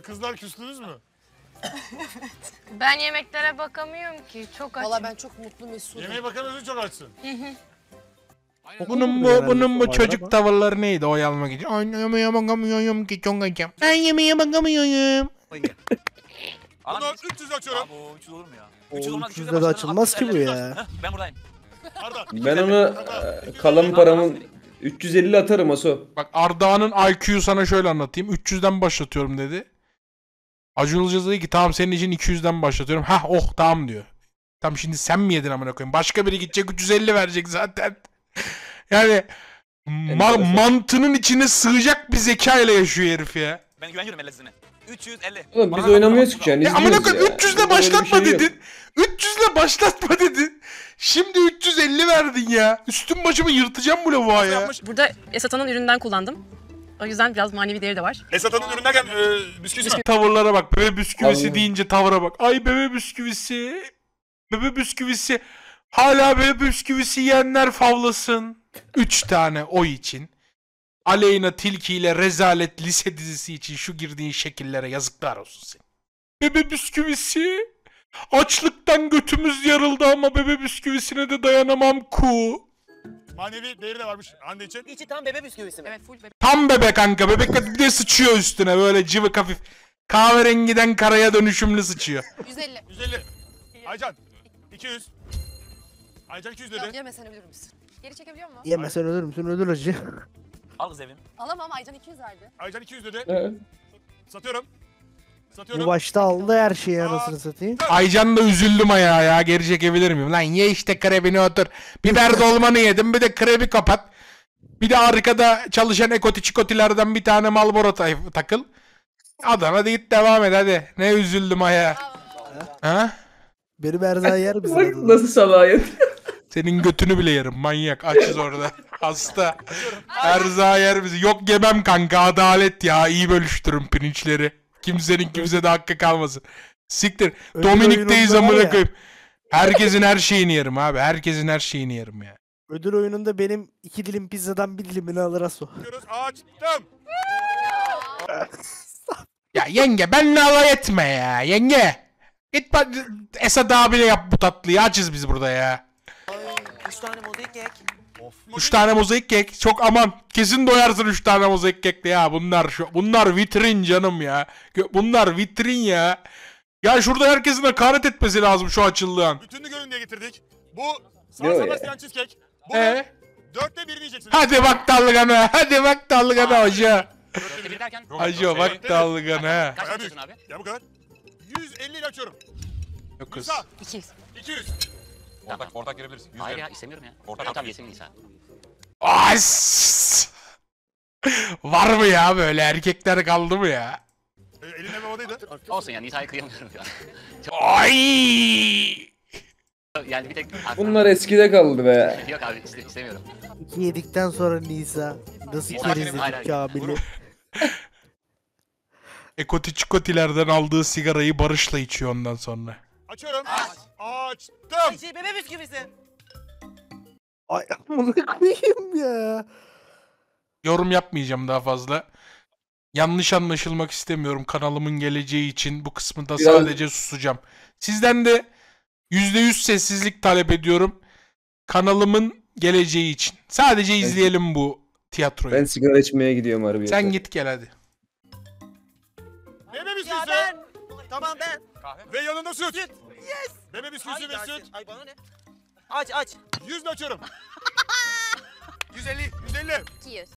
Kızlar küstünüz mü? Ben yemeklere bakamıyorum ki. Çok açım. Valla ben çok mutlu mesudum. Yemeğe bakamıyorsun, çok açsın. Bunun bu çocuk tavırları neydi oyalamak için? Ay yemeğe bakamıyorum ki çok açım. Ben yemeğe bakamıyorum. Bunu 300 açıyorum. Abi o 300 olur mu ya? O 300 olmaz, 300'de de açılmaz ki bu ya. Heh, ben buradayım. Arda. Ben ona kalan paramın 350 atarım Aso. Bak Arda'nın IQ'yu sana şöyle anlatayım. 300'den başlatıyorum dedi. Acun Ilıcalı dedi ki tamam senin için 200'den başlatıyorum. Hah oh tamam diyor. Tamam şimdi sen mi yedin amına koyayım? Başka biri gidecek 350 verecek zaten. Yani mantının içine sığacak bir zeka ile yaşıyor herif ya. Ben güveniyorum ellezine. 350. Oğlum biz oynamıyoruz ki yani. Amına koyayım 300'le Bizde öyle bir başlatma şey yok. dedin. 300'le başlatma dedin. Şimdi 350 verdin ya. Üstüm başımı yırtacağım bu lavuğa ya. Burada Esata'nın üründen kullandım. O yüzden biraz manevi değeri de var. Esat'ın ürün derken bisküvisi mi? Tavırlara bak. Bebe bisküvisi Allah. deyince tavıra bak. Ay bebe bisküvisi. Bebe bisküvisi. Hala bebe bisküvisi yiyenler favlasın. 3 tane oy için. Aleyna Tilki ile Rezalet lise dizisi için şu girdiğin şekillere yazıklar olsun senin. Bebe bisküvisi. Açlıktan götümüz yarıldı ama bebe bisküvisine de dayanamam ku. Manevi değeri de varmış Hande için. İçi tam bebe bisküvisi mi? Evet full bebe. Tam bebe kanka. Bebek bir de sıçıyor üstüne böyle cıvık hafif. Kahverengiden karaya dönüşümlü sıçıyor. 150. 150. Aycan. 200. Aycan 200 dedi. Yemesen ölür müsün? Geri çekebiliyor musun? Yemesen ölür müsün? Ölür acı. Al kız evin. Alamam Aycan 200 verdi. Aycan 200 dedi. Evet. Satıyorum. Bu Satıyorum. başta aldı her şeyi anasını satayım. Aycan da üzüldüm ayağa ya. Geri çekebilir miyim? Lan ye işte krebini otur. Biber dolmanı yedim bir de krebi kapat. Bir de arkada çalışan ekoti çikotilerden bir tane Marlboro takıl. Adana deyip devam et hadi. Ne üzüldüm ayağa. Ha? Benim Erzan yer misin? Bak adını? nasıl salayet. Senin götünü bile yerim manyak. Açız orada. Hasta. Erza yer bizi. Yok yemem kanka adalet ya. İyi bölüştürün pirinçleri. Kimsenin kimsede hakkı kalmasın. Siktir. Ödül Dominik'teyiz oyununda var amına ya. koyayım. Herkesin her şeyini yerim abi. Herkesin her şeyini yerim ya. Ödül oyununda benim 2 dilim pizzadan 1 dilimini alır Aso. Açtım. Ya yenge benle alay etme ya yenge. Git bak Esad abiyle yap bu tatlıyı. Açız biz burada ya. 3 tane mozaik kek. 3 tane mozaik kek. Çok aman. Kesin doyarsın 3 tane mozaik kekle ya. Bunlar vitrin canım ya. Bunlar vitrin ya. Ya şurada herkesin hakaret etmesi lazım şu açıldığın. Bütünlüğü görün diye getirdik. Bu Ne o San ya? Sebastian cheesecake. Bunu 4'te 1 diyeceksiniz. Hadi bak dalgana. Hadi bak dalgana hoca. 4'te 1 derken. Hacı bak dalgana. Kaç Abi. yapıyorsun abi? Ya bu kadar. 150 ile açıyorum. Yok kız. Nisa. 200. 200. Ortak girebiliriz. Hayır ya istemiyorum ya. Ortak Tamam yesin Nisa. As. Var mı ya böyle erkekler kaldı mı ya? Elin hep havadaydı. Olsun ya Nisa'yı kıyamıyorum ya. Ay. Yani bir tek... Bunlar eskide kaldı be. Yok abi istemiyorum. 2 yedikten sonra Nisa. Nasıl Nisa kerizledik hayır. Kamil'i. Ekoti çikotilerden aldığı sigarayı Barış'la içiyor ondan sonra. Açıyorum. Açtım. İçi bebe bisküvisi. Ay amına koyayım ya. Yorum yapmayacağım daha fazla. Yanlış anlaşılmak istemiyorum kanalımın geleceği için. Bu kısmında Biraz- sadece susacağım. Sizden de %100 sessizlik talep ediyorum. Kanalımın geleceği için. Sadece izleyelim bu tiyatroyu. Ben sigara içmeye gidiyorum harbi. Sen git gel hadi. Bebe Ya bisküvisi. ben. Tamam ben. Ve yanında süt. Süt. Yes. Bebe bisküvisi ve süt. Ay bana ne? Aç. 100 ile açıyorum. 150. 150. 200.